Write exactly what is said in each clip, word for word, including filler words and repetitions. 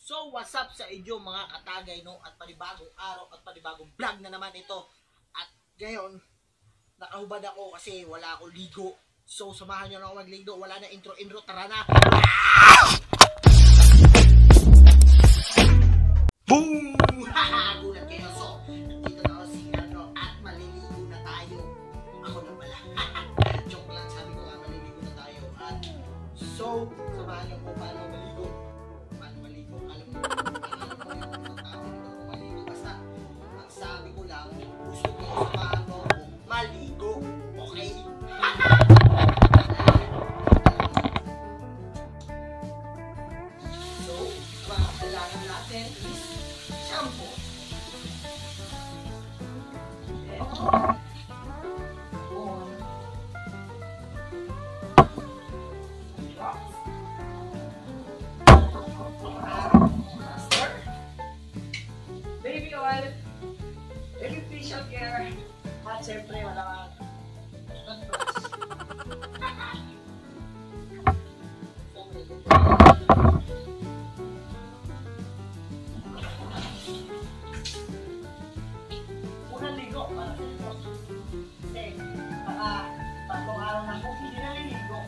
So, what's up sa inyo mga katagay, no? At panibagong araw at panibagong vlog na naman ito. At ngayon, nakahubad ako kasi wala akong ligo. So, samahan nyo na ako magligo. Wala na intro-intro, tara na! Boom! Haha! Gulat kayo. So, nandito na ako si ano at maliligo na tayo. Ako na pala. Joke lang, sabi ko nga maliligo na tayo. At so, samahan nyo ko paano maligo. Paano maligo? Alam mo, alam mo yung tao dito maligo. Basta, ang sabi ko lang, gusto ko samahan mo ako maligo. Okay? So, mga kailangan natin is shampoo. Yeah. Baby oil, baby facial care, at siyempre wala ka unang ligo para sa ito. Kasi baka tatlong araw na kung hindi naliligo.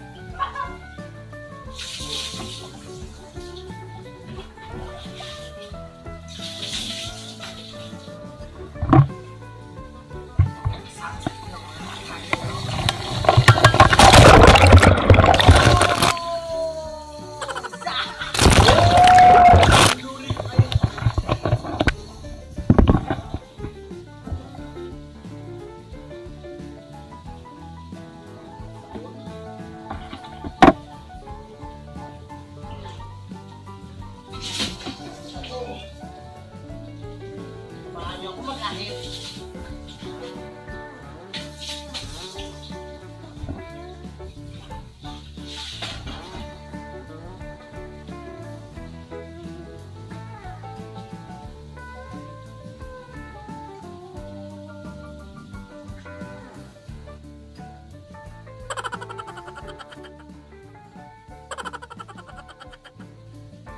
Ako mag-ahit.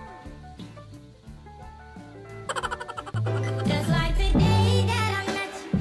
Just like the day that I met you.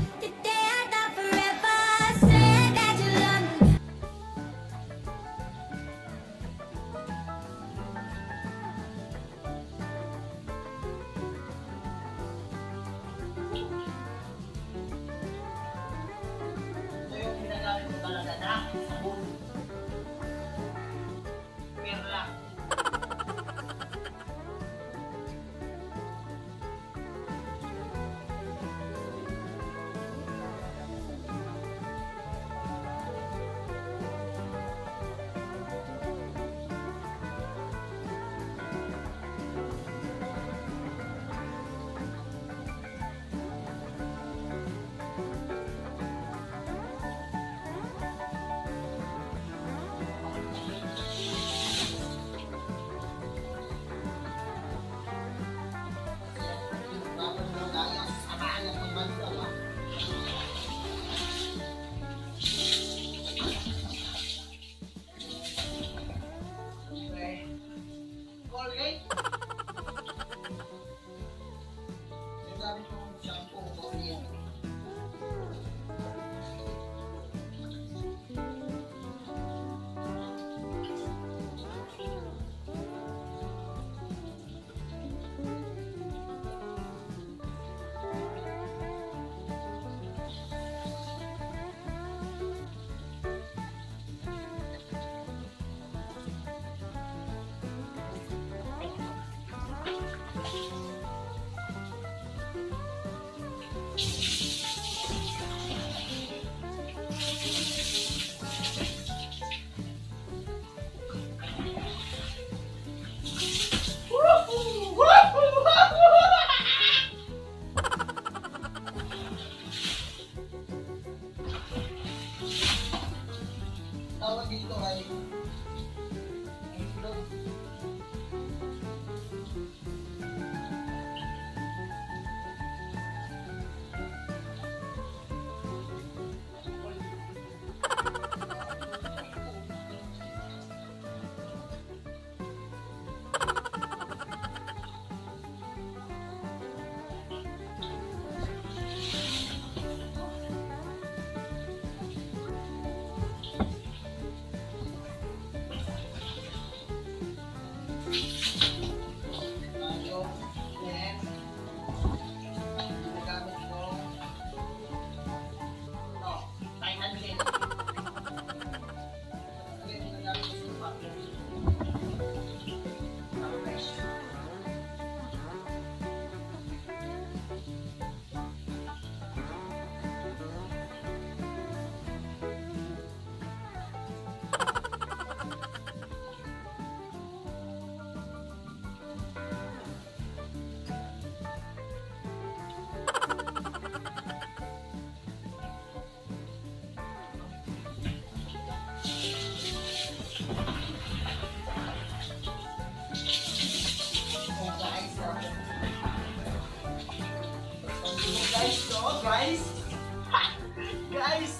guys. Guys.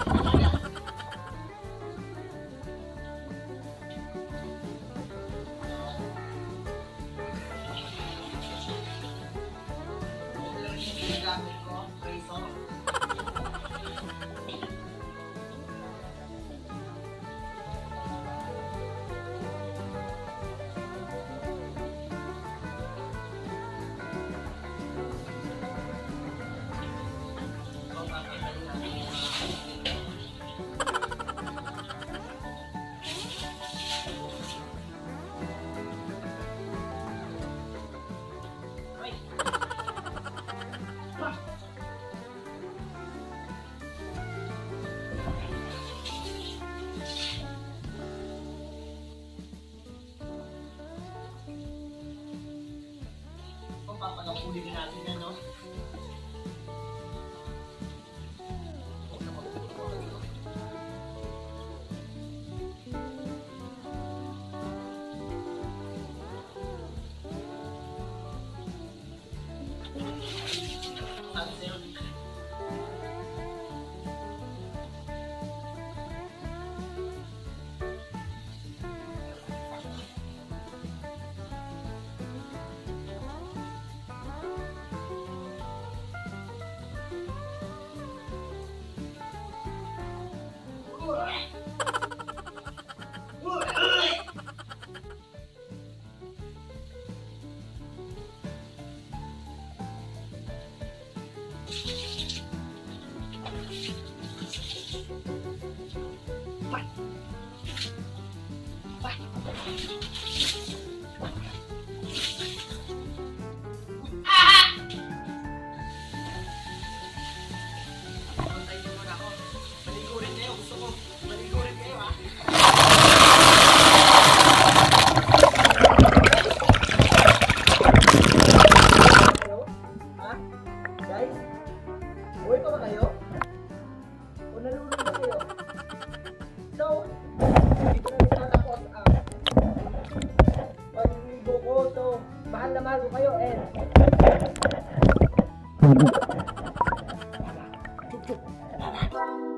Gamit ko, razor. Papagapunin natin na, no? Huwag na magpapagawa dito. Sabi sa'yo, mahal na mahal ko kayo, eh.